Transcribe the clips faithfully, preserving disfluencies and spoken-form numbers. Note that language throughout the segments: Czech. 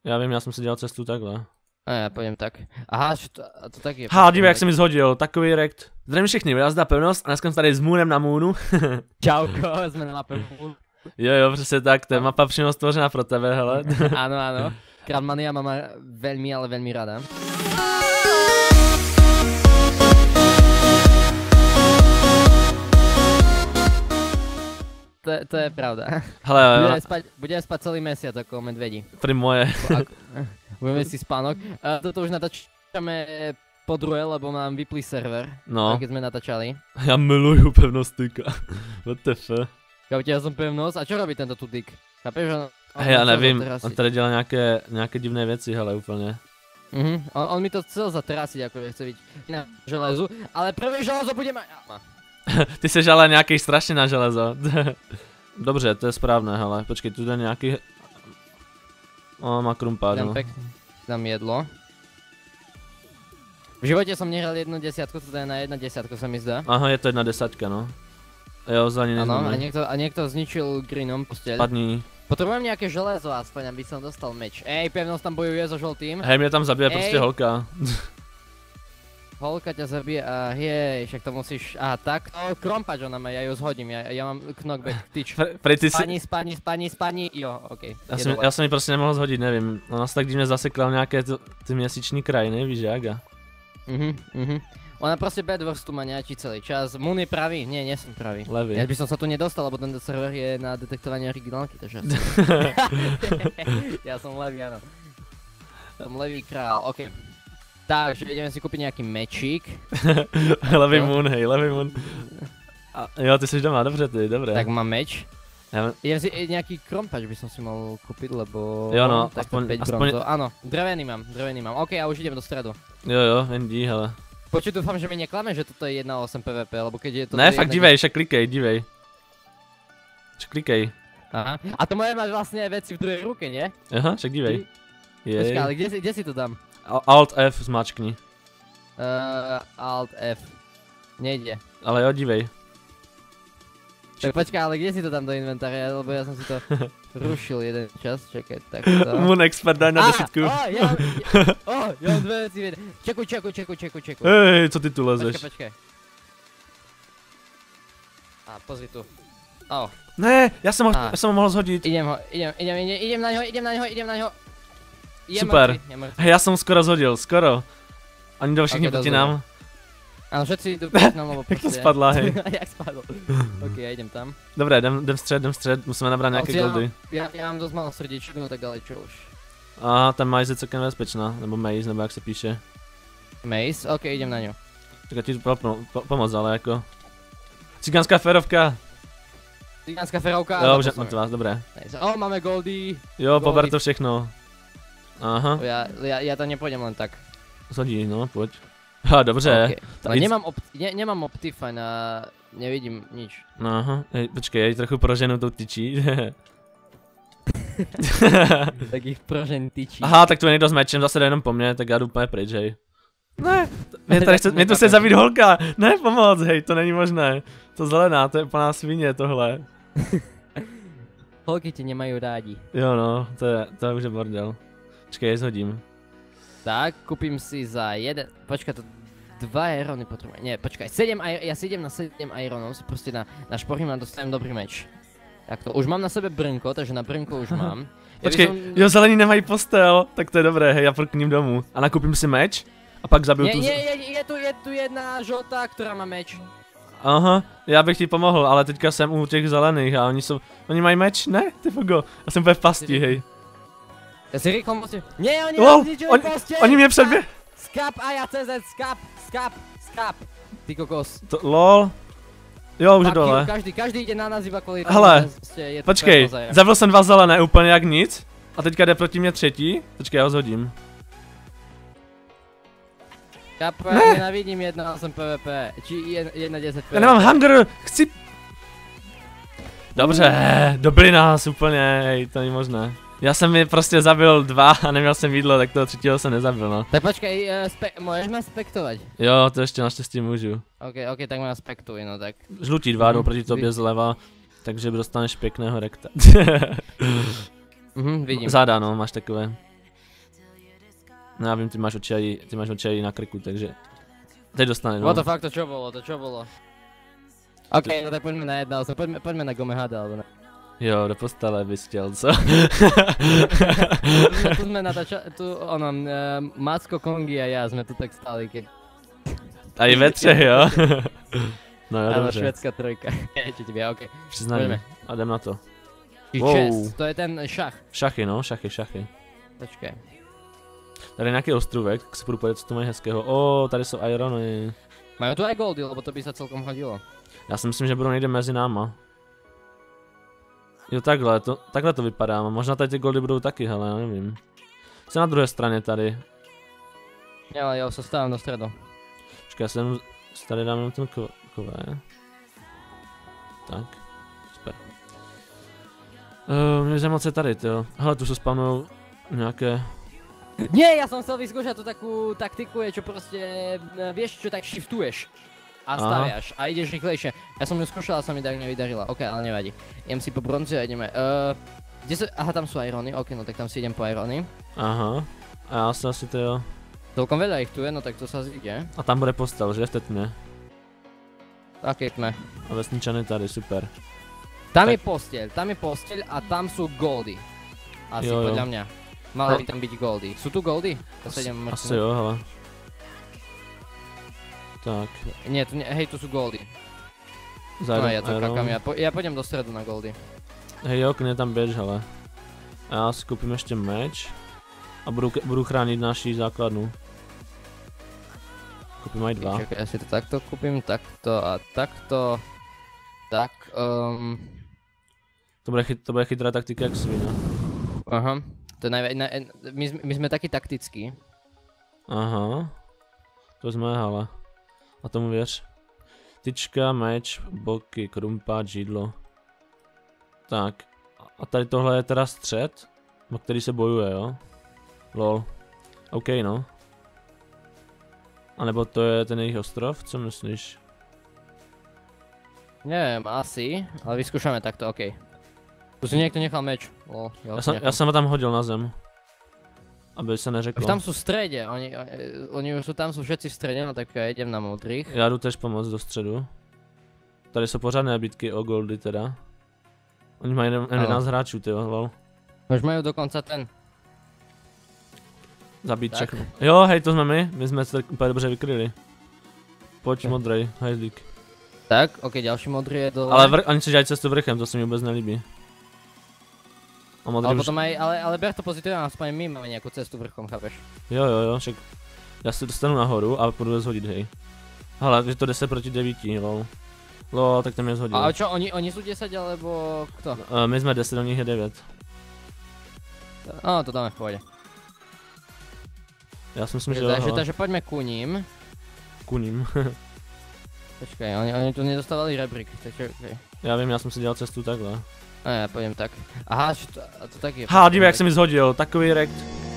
Já vím, já jsem si dělal cestu takhle. A já půjdem tak. Aha, to, to taky je. Ha, dívej, jak se mi zhodil, takový rekt. Zdravím všichni, Jazda Pevnost a dneska jsme tady s Moonem na Moonu. Čauko, jsme na mapě Moon. Jo, jo, přesně tak, to je mapa přímo stvořená pro tebe, hele. Ano, ano. Kradmania mama velmi, ale velmi ráda. To, to je pravda. Hele, budeme spať, budeme spať celý mesiac ako medvedi. Pri moje. Budeme si spánok. Uh, toto už natáčame po druhé, lebo mám vyplý server. No. Keď sme natáčali. Já miluju pevnost tyka. What the fuck. Káute, já jsem pevnost. A čo robí tento tu tyk? Chápeš, že... Hej, já nevím, on tady dělá nějaké, nějaké divné věci, hele, úplně. Mhm, on, on mi to chcel zatrasiť, ako že chce byť na železu, ale prvý železo bude mať... Ty seš ale nějaký strašně na železo. Dobře, to je správné, hele, počkej, tu jde nějaký... O, má krumpáč, no. Dám jedlo. V životě jsem nehral jednu desiatku, to je na jedna desiatku, se mi zdá. Aha, je to jedna desaťka, no. Jo, za ní Ano, a někdo, a někdo zničil greenom posteľ. Padni. Potřebujem nějaké železo aspoň, aby som dostal meč. Ej, pevnost tam bojuje so žoltým. Hej, mě tam zabije prostě holka. Holka ťa zabije a jej, však to musíš... Aha, tak, no, krompač ona má, ja ju zhodím, ja, ja mám knockback, tyč. Spani, spani, spani, spani, jo, okej. Okay, já, jsem, já jsem ji prostě nemohl zhodit, nevím. Ona se tak divně zasekla nějaké to, ty měsíční krajiny, víš jak? Mhm, mhm. Ona prostě bedworstu má nějaký celý čas. Moon je pravý, nie, nie som pravý. Levý. Ja by som sa tu nedostal, lebo ten server je na detektovanie originálky, takže... Ja som levý, áno. Som levý král, okej. Okay. Takže ideme si kúpiť nejaký mečík. Levý Moon, hej, levý Moon. A, jo, ty jsi doma, dobře ty, dobré. Tak mám meč. Ja... Idem si nejaký krompač by som si mal kúpiť, lebo... Jo no, tak aspoň... päť aspoň... bronzov. Áno, drevený mám, drevený mám. Okej, a už idem do stredu. Jo jo, jen dí, hele. Počuť, dúfam, že mi neklame, že toto je jedna osem PvP, lebo keď je to... Ne, fakt dívej, však klikej, dívej. Však klikej. Aha, a to moje máš vlastne veci v druhej ruke, nie? Aha, však dívej. Počkaj, ale kde si, kde si to dám? Alt F zmáčkni. Uh, Alt F. Nejde. Ale jo, dívej. Tak počkaj, ale kde si to dám do inventária, lebo ja som si to rušil jeden čas, čakaj, tak to... Moon expert, daj na desítku. Á, ja, oh, ja mám dve veci, čekuj, čekuj, čekuj, čekuj, čekuj. Hej, co ty tu lezeš? Počkaj, počkaj. A pozri tu. Oh. Ne, já jsem ho, já jsem ho mohl zhodit. Idem ho, idem, idem, idem, idem na něho, idem na něho, idem na něho. Je super. Mrtvý, je mrtvý. Hej, já jsem ho skoro zhodil, skoro. Oni jdou všichni okay, proti nám. Ano, všetci jdou proti nám, lebo prostě. Jak to spadla, hej. Jak spadl. Ok, já jdem tam. Dobré, jdem, jdem střed, jdem střed, musíme nabrat nějaké já, goldy. Já, já mám dost málo srdíček, no tak ale čo už. Aha, ta maze je celkem nebezpečná, nebo maze, nebo jak se píše. Maze? Ok, idem na ňu. Tak já ti po, po, pomoct, ale jako... Cigánská férovka. Cigánská férovka. Jo, už máte vás, dobré. Nice. O, máme goldy. Jo, pober to všechno. Aha. Já, já, já tam nepůjdem len tak. Zhodí, no, pojď. Ha, dobře. Okay. Nemám, op ne, nemám Optifine a nevidím nič. Aha, hej, počkej, já ji trochu proženu tou tyčí. Tak jich prožen tyčí. Aha, tak tu je někdo s mečem, zase jde jenom po mně, tak já jdu úplně pryč, hej. Ne, mě, tady chce, mě tu chce zabít holka, ne pomoc, hej, to není možné. To zelená, to je úplná svině tohle. Holky tě nemají rádi. Jo no, to je, to je už je bordel. Počkej, je zhodím. Tak, kupím si za jeden, počkaj, to dva irony potřebuji, ne, počkaj, sedm, já si idem na sedm ironů, si prostě na, na šporím a dostanem dobrý meč. Tak to, už mám na sebe brnko, takže na brnko už mám. Počkej, som... jo, zelení nemají postel, tak to je dobré, hej, já prkním domů. A nakupím si meč a pak zabiju tu... Je, je, je, tu, je tu jedna žlutá, která má meč. Aha, já bych ti pomohl, ale teďka jsem u těch zelených a oni jsou, oni mají meč, ne, ty fogo, já jsem úplně v pasti, hej. Já si rychle musím, ne, oni oh, zničili on, postěl. Oni mě předbě... Skap a já C Z, skap, skap, skap, ty kokos. To, lol. Jo, už je dole. Každý, každý jde na nás iba kvůli tomu, hele, je to počkej, zabil jsem dva zelené úplně jak nic. A teďka jde proti mě třetí, počkej, já ho zhodím. Já právě nenávidím jedna osm PvP, či jedna deset PvP. Já nemám hunger, chci... Dobře, dobili nás úplně, hej, to není možné. Já jsem je prostě zabil dva a neměl jsem jídlo, tak toho třetího jsem nezabil, no. Tak počkej, uh, spe můžeš mě spektovat? Jo, to ještě naštěstí můžu. Ok, ok, tak mě spektuj, no tak. Žlutí dva jdou proti tobě zleva, takže dostaneš pěkného rekta. Mhm, vidím. Záda, no, máš takové. No já vím, ty máš oči, ty máš oči na krku, takže... Teď dostane, no. What the fuck, to čo bolo, to čo bolo? OK, no tak poďme na jedno, poďme, poďme na Gomehada, alebo ne. Jo, do postele bys chtěl, co? Tu sme natáčali, tu ono, uh, Macko, Kongi a ja sme tu tak stáli, keď... Tady ve třech, jo? No jo, Áno, dobře. švédská trojka. Či tebe, OK. Přiznajme. A jdem na to. Wow. Chess, to je ten šach. Šachy, no, šachy, šachy. Počkej. Tady je nějaký ostrůvek, tak se budu podívat, co tu mají hezkého. O, tady jsou irony. Majú tu aj goldy, lebo to by sa celkom hodilo. Já si myslím, že budou někde mezi náma. Jo, takhle, to, takhle to vypadá. Možná tady ty goldy budou taky, hele, já nevím. Co na druhé straně tady? Ne, ale já se stávám do středu. Počkej, já jsem tady dám jenom ten ko kové. Tak, super. Uh, mě zajímá, co je tady, jo. Hele, tu se spawnou nějaké... Nie, ja som chcel vyskúšať tú takú taktiku, je čo proste, vieš čo, tak shiftuješ. A staviaš a ideš rýchlejšie. Ja som ju skúšal a sa mi tak nevydarila, ok, ale nevadí. Idem si po bronzi a ideme. Uh, kde sa, aha, tam sú irony, ok, no tak tam si idem po irony. Aha, a já se asi to jo. Celkom veľa ich tu je, no tak to sa zíde. A tam bude postel, že v té tmě. Tak sme. A vesničany tady, super. Tam tak. je posteľ, tam je posteľ a tam sú goldy. Asi jo, jo. podľa mňa. Mali by tam byť goldy. Sú tu goldy? To sa idem Asi jo, hele. Tak. Nie, tu nie, hej, tu sú goldy. Zajdu, no ja to kakám, ja, po, ja pôjdem do stredu na goldy. Hej jo, klidně tam běž, hele. A já si koupím ještě meč. A budu, budu chránit naši základnu. Koupím aj dva. Čakaj, ja si to takto kúpim, takto a takto. Tak, um... To bude, chyt, to bude chytrá taktika jak svina. Aha. To je najvä... Na, my, my sme takí taktickí. Aha. To jsme, hele. A tomu věř. Tyčka, meč, boky, krumpa, židlo. Tak. A tady tohle je teda střed, o který se bojuje, jo? Lol. OK, no. A nebo to je ten jejich ostrov, co myslíš? Neviem, asi, ale vyskúšame takto, OK. Tu si niekto nechal meč. Lol, já, jsem, já jsem ho tam hodil na zem. Aby se neřeklo. Tam sú v strede, oni, oni už sú tam, sú všetci v strede, no tak ja idem na modrých. Já jdu tež pomoct do středu. Tady jsou pořádné bitky o goldy teda. Oni mají jedenáct hráčů, tyjo, lol. Už majú dokonca ten. Zabít všechno. Jo, hej, to jsme my, my jsme se úplně dobře vykryli. Pojď okay. modrej, hajzlík. Tak, ok, ďalší modrý je dole. Ale vr oni si dělají cestu vrchem, to se mi vůbec nelíbí. A modrý ale už... potom aj, ale, ale ber to pozitivně, aspoň my máme nějakou cestu vrchom, chápeš? Jo, jo, jo, však já se dostanu nahoru a půjdu zhodit, hej. Hele, že to deset proti devíti, lol. Lol, tak to mě zhodil. A čo, oni, oni jsou deset, alebo kto? Uh, my jsme deset, do nich je devět. No, to dáme v pohodě. Já si myslím, že jo, takže, takže poďme ku ním. Ku ním. Počkej, oni, oni tu nedostávali rebrík, takže okay. Já vím, já jsem si dělal cestu takhle. A já půjdem tak. Aha, to, a to taky je. Ha, dívej, jak se mi zhodil, takový rekt.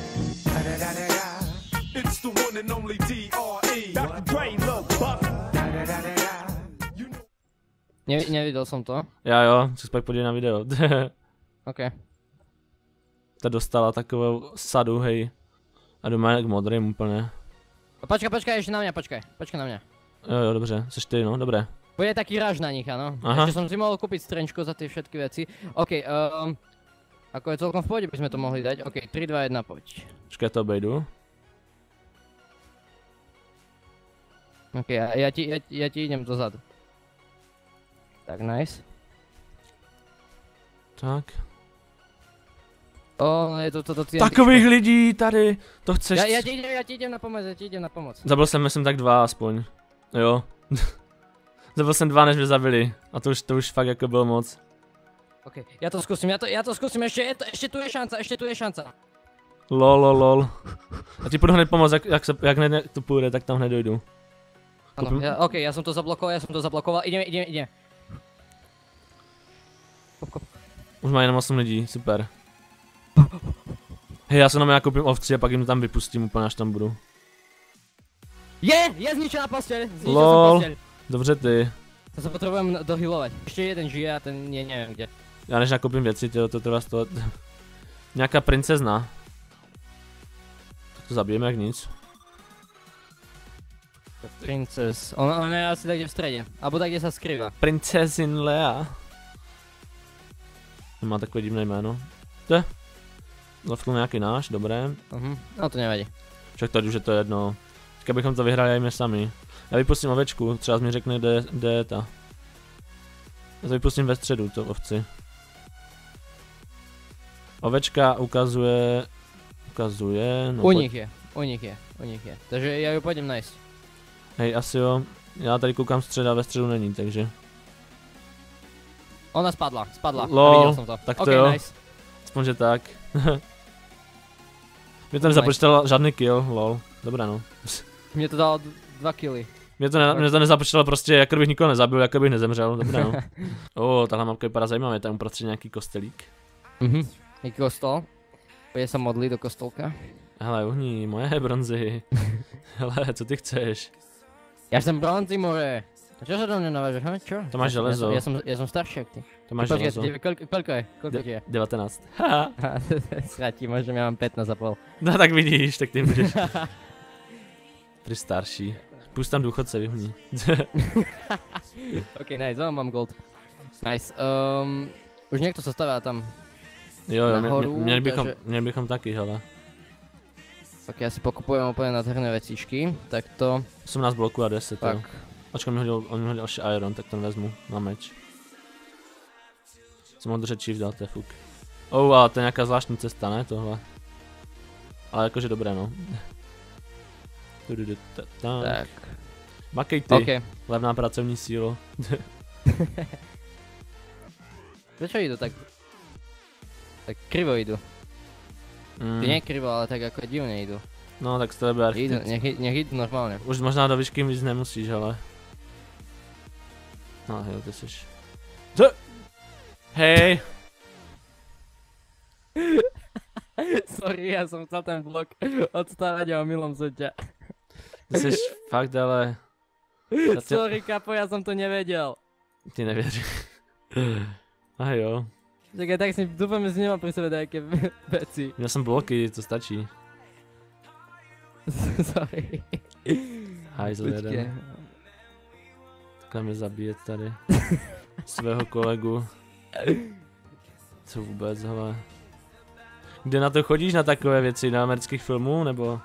Ne, neviděl jsem to. Já jo, se pak podívej na video. OK. Ta dostala takovou sadu, hej. A doma je k modrým úplně. Počkej, počkej, ještě na mě, počkej, počkej na mě. Jo, jo, dobře, seš ty, no, dobré. Bude taký ráž na nich, ano. Aha. Ešte som si mohol kúpiť strenčko za tie všetky veci. OK, um, ako je celkom v pohode, by sme to mohli dať. OK, tri, dva, jedna, poď. Počkej, to obejdu. OK, ja, ja, ti, ja, ja ti idem dozadu. Tak, nice. Tak. O, je to toto... To, to, takových lidí tady, to chceš... Ja, ja, ti idem, ja ti idem na pomoc, ja ti idem na pomoc. Zabil jsem, myslím, tak dva aspoň. Jo. Zabil jsem dva, než mě zabili. A to už, to už fakt jako bylo moc. OK, ja to skúsim, ja to, ja to skúsim, ešte, je to, ešte tu je šanca, ešte tu je šanca. Lol, lol, lol. A ti půjdu hned pomoct, jak, jak, se, jak hned to půjde, tak tam hned dojdu. Ano, ja, OK, ja som to zablokoval, ja som to zablokoval, ideme, ideme, ideme. Kop, kop. Už má jenom osm lidí, super. Hej, já se na mě koupím ovci a pak jim tam vypustím úplně, až tam budu. Je, je zničená posteľ, zničil Lol. som posteľ. Dobře ty. To se potřebujeme dohilovat. Ještě jeden žije a ten je nevím kde. Já než nakoupím věci, tyjo, to trvá sto let. Nějaká princezna. To zabijeme jak nic. Princess. Ona, ona je asi tak v strede. Abo tak, kde sa skrýva. Princezin Lea. Má takové divné jméno. To je. Levkl nějaký náš, dobré. Uh-huh. No to nevadí. Však tady už je to jedno. Teďka bychom to vyhráli aj my sami. Já vypustím ovečku, třeba mi řekne, kde, kde je ta. Já to vypustím ve středu, to ovci. Ovečka ukazuje... Ukazuje... No, u nich je, u nich je, u nich je. Takže já ju půjdem najít. Hej, asi jo. Já tady koukám středa, ve středu není, takže... Ona spadla, spadla. Lol, Viděl jsem to. tak to okay, jo. Nice. Aspoň, že tak. Mě to nezapočítalo žádný kill, lol. Dobré no. Mě to dalo dva killy. Mě to, ne, mě to nezapočítalo prostě, jako bych nikoho nezabil, jako bych nezemřel, dobré no. O, oh, tahle mapka vypadá zajímavě, tam uprostřed nějaký kostelík. Mhm. Jaký kostol? Pojď se modlit do kostolka. Hele, uhní, moje bronzy. Hele, co ty chceš? Já jsem bronzy, more. A čo se do mě navážeš, hm? Čo? To máš já železo. Jsem, já, jsem, já jsem starší jak ty. To máš Počkej, železo. ty, kolik, kolik je? Kolik De je? devatenáct. Haha. Srátí, možná já mám pätnásť a pol. No tak vidíš, tak ty můžeš. Ty starší. Pust tam důchodce, vyhní. Ok, nice, oh, mám gold. Nice, um, už někdo se stavá tam. Jo, jo, mě, Nahoru, mě, měli, bychom, takže- měli bychom taky, hele. Tak já si pokupujem úplně nádherné vecičky, tak to, osmnáct bloků a deset, jo. tak. Ačko mi hodil, on mi hodil ještě iron, tak ten vezmu na meč. Jsem mohl držet shift, dal, to je fuk. Oh, ale to je nějaká zvláštní cesta, ne, tohle. Ale jakože dobré, no. Tak, Makej ty, ok. levná pracovní sílo. Prečo jdu tak? Tak krivo jdu. Mm. Ty ne krivo, ale tak jako divně jdu. No tak z tebe Jdu, architekt. nech, nech jdu normálně. Už možná do výšky víc nemusíš, ale. No jo, ty jsi. Co? Hej! Sorry, já jsem chcel ten blok odstavať a omylom som ťa. Ty jsi fakt, ale. Já tě- Sorry, kapo, já jsem to nevěděl. Ty nevěřím. A jo. Čekaj, tak si dúfam, že si nemám pri sebe nejaké veci. Měl jsem bloky, to stačí. Sorry. Hajzl Počkej. jeden. Takhle mě zabíjet tady. Svého kolegu. Co vůbec, hele. Kde na to chodíš, na takové věci, na amerických filmů, nebo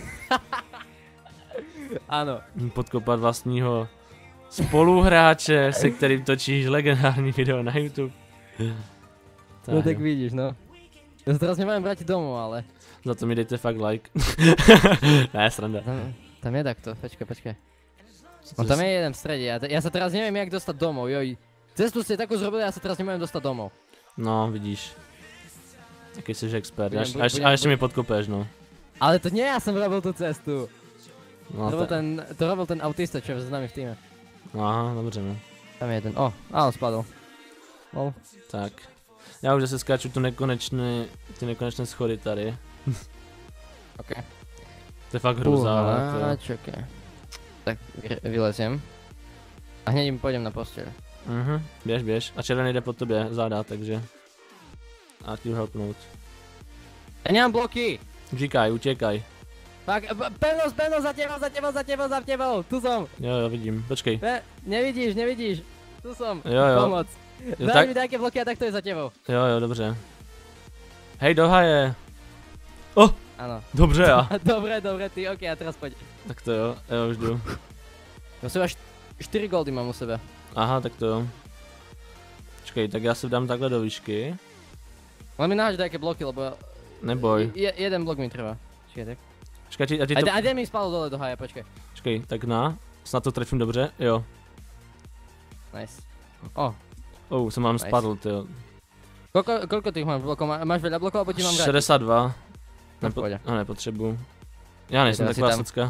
Áno. podkopat vlastního spoluhráče, se kterým točíš legendární video na YouTube? No tak jo. vidíš, no. Ja sa teraz nemám vrátiť domov, ale. Za to mi dejte fakt like. Ne, sranda. Tam, tam je takto, počkaj, počkaj. On tam je jeden v strede, ja, ja sa teraz neviem jak dostať domov, joj. Cestu ste takú zrobili, ja sa teraz nemôžem dostať domov. No, vidíš. Jaký jsi expert. Budem- Až, budem- až, a ještě mi podkopeš, no. Ale to nie ja som robil tú cestu. No, To robil ta, ten, to robil ten autista, čo je s nami v týme. aha, dobře, no. Tam je jeden, o, áno, spadol. Lol. Tak. Já už zase skáču tu nekonečné, ty nekonečné schody tady. Ok. To je fakt hruza, ale to Uha, jo. čakaj. Tak vy- vyleziem. A hneď im pôjdem na posteľ. Mhm, běž, běž. A červený jde po tobě, záda, takže. A ti jdu helpnout. Ja nemám bloky! Říkaj, utěkaj. Fak, b- pevnosť, pevnosť, za tebou, za tebou, za tebou, za tebou, tu som. Jo, jo, vidím, počkej. Pe nevidíš, nevidíš. Tu som. Jo, jo. Pomoc. Jo, Daj tak, mi také bloky a tak to je za tebou. jo, jo, dobře. Hej, do haje. Oh, Áno. dobře já. Dobre, dobre, ty, ok, a teraz poď. Tak to jo, jo, už jdu. No seba štyri goldy mám u sebe. Aha, tak to jo. Počkej, tak já se dám takhle do výšky. Len mi naháč také bloky, lebo Neboj. je, jeden blok mi trvá. Počkej, tak. Počkej, a ti, a ti A, to... to... a dej mi spadlo dole do haja, počkej. Počkej, tak na. Snad to trefím dobře, jo. Nice. O, Oh, jsem vám Nice. spadl, tyjo. koľko, koľko tých máš blokov? Má, máš veľa blokov, alebo ti mám vrátiť? šedesát dva. No, Nepo... pohodě. No, nepotřebuju. Já nejsem Teda si taková tam. socka.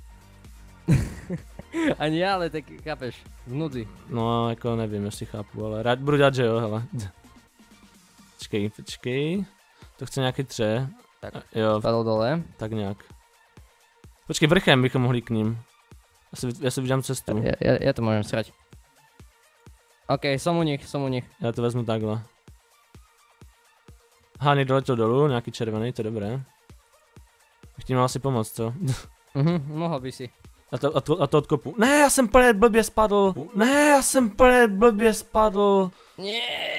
Ani ja, ale tak chápeš, v nudzi. No, jako nevím, jestli chápu, ale rád budu dělat, že jo, hele. Počkej, počkej. To chce nějaký tře. Tak. A- Jo, Spadol dole. tak nějak. Počkej, vrchem bychom mohli k ním. Já si, já si vydám cestu. Ja, ja, ja to môžem srať. OK, som u nich, som u nich. Já to vezmu takhle. Aha, někdo letěl dolů, nějaký červený, to je dobré. Bych ti měl asi pomoct, co? Mhm, mohl by si. A to, a, to, a to odkopu. Ne, já jsem plně blbě spadl. Ne, já jsem plně blbě spadl. Nie.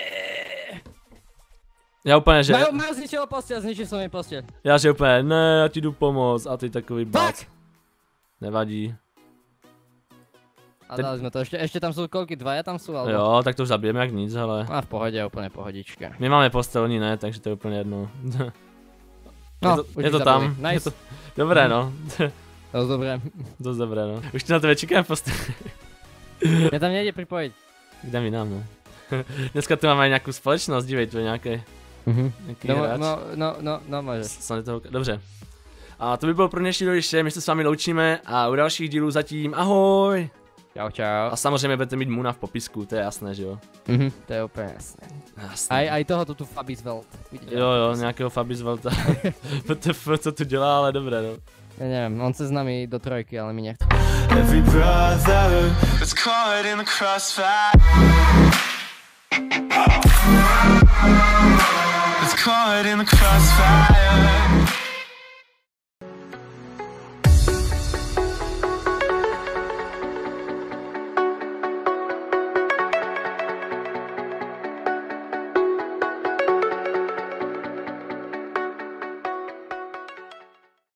Já úplně, že... Majo, Majo zničil postel, zničil jsem mi postel. Já že úplně, ne, já ti jdu pomoct. A ty takový bác. Tak! Nevadí. A Ten... dali jsme to, ještě, ještě tam jsou kolky, dva, tam jsou, alebo? Jo, tak to už zabijeme jak nic, hele. A v pohodě, úplně pohodička. My máme postel, oni ne, takže to je úplně jedno. No, je to, už je to tam. Nice. Je to... Dobré, no. Dost dobré. Dost dobré, no. Už ti na tebe čekám postel. Mě tam nejde připojit. Kde mi nám, no. Dneska tu máme nějakou společnost, dívej, to je nějaký, Mhm. nějaký No, hráč. no, no, no, no, můžeš. Sam toho... Dobře. A to by bylo pro dnešní doliště, my se s vámi loučíme a u dalších dílů zatím ahoj! Čau, čau. A samozřejmě budete mít Moona v popisku, to je jasné, že jo? Mhm, to je úplně jasné. Jasné. Aj, aj tohoto tu Fabis Welt. Jo, jo, nějakého Fabis Welta. W T F, co tu dělá, ale dobré, no. Ja neviem, on se s nami do trojky, ale my nechceme. Every brother that's caught in the crossfire, that's caught in the crossfire.